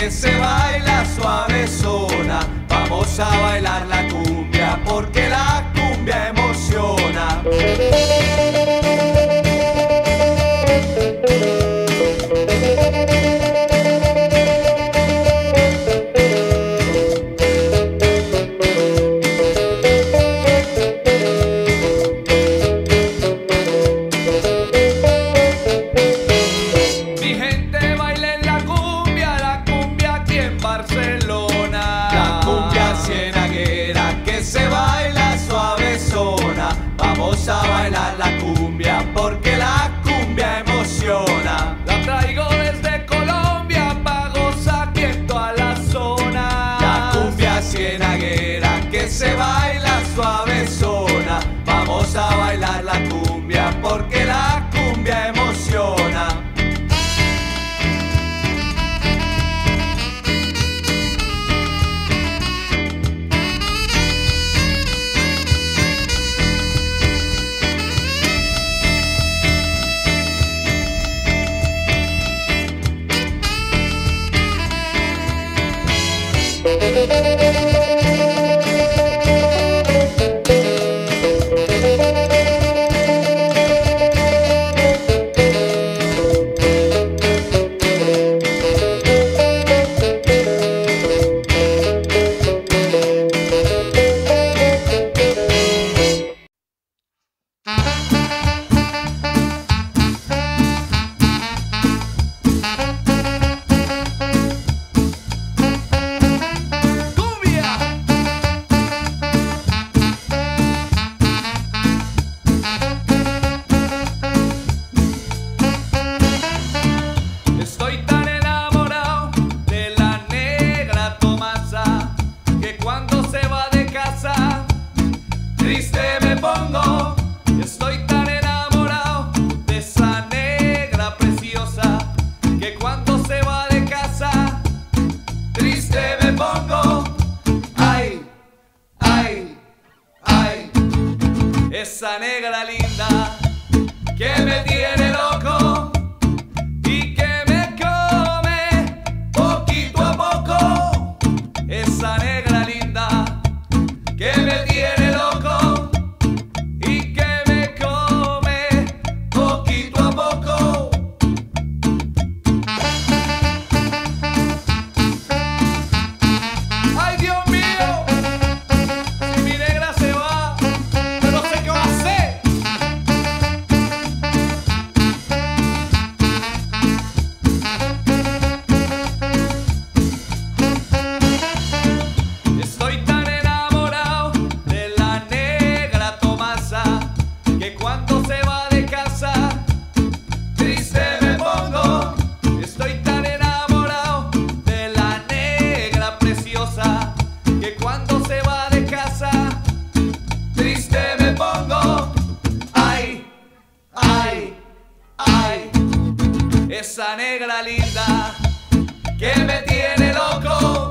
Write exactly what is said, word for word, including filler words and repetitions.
que se baila suavezona. Vamos a bailar la cumbia porque la cumbia emociona. Vamos a bailar la cumbia porque la cumbia emociona. La traigo desde Colombia pa' gozar aquí en toda la zona. La cumbia cienaguera que se baila suavezona. Vamos a bailar la cumbia porque la cumbia emociona. Esa negra linda que me tiene loco y que me come poquito a poco. Esa negra linda que me tiene loco y que me come poquito a poco. ¡Ay, Dios mío! Si mi negra se va, yo no sé qué va a hacer. Estoy tan enamorado de la negra Tomasa que cuando se va de casa triste me pongo. Estoy tan enamorado de la negra preciosa que cuando se va de casa triste me pongo. Ay, ay, ay, esa negra linda que me tiene loco.